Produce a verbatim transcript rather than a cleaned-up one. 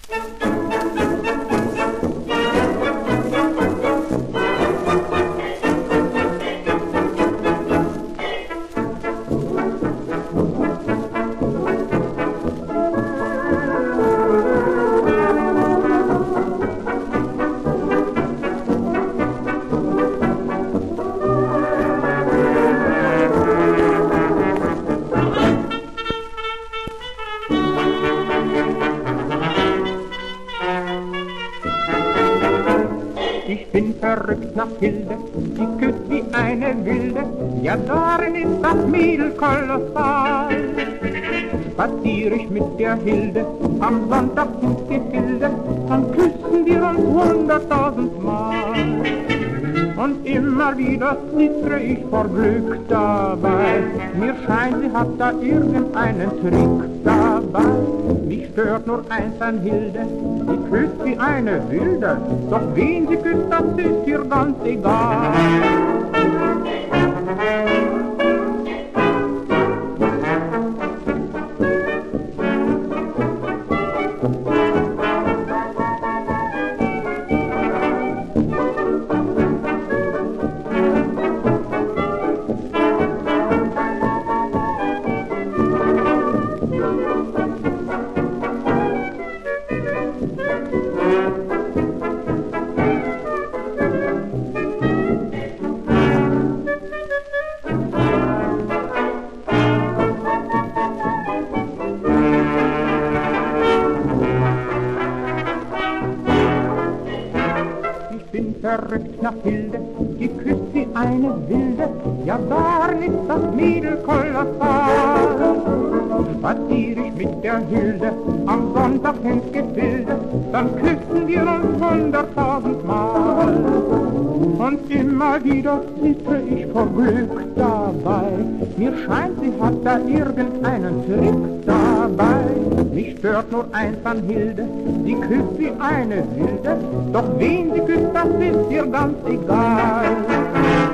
Ich bin verrückt nach Hilde, die küsst wie eine Wilde, ja darin ist das Mädel kolossal. Spazier ich mit der Hilde am Sonntag ins Gefilde, dann küssen wir uns hunderttausendmal. Und immer wieder zittre ich vor Glück dabei, mir scheint, sie hat da irgendeinen Trick dabei. Mich stört nur eins an Hilde, sie küsst wie eine Wilde, doch wen sie küsst, das ist ihr ganz egal. Ich bin verrückt nach Hilde, die küsst wie eine Wilde, ja darin ist das Mädel kolossal. Spazier ich mit der Hilde am Sonntag ins Gefilde, dann küssen wir uns hunderttausendmal. Und immer wieder zittre ich vor Glück dabei, mir scheint, sie hat da irgendeinen Trick dabei. Mich stört nur eins an Hilde, sie küsst wie eine Wilde, doch wen sie küsst, das ist ihr ganz egal.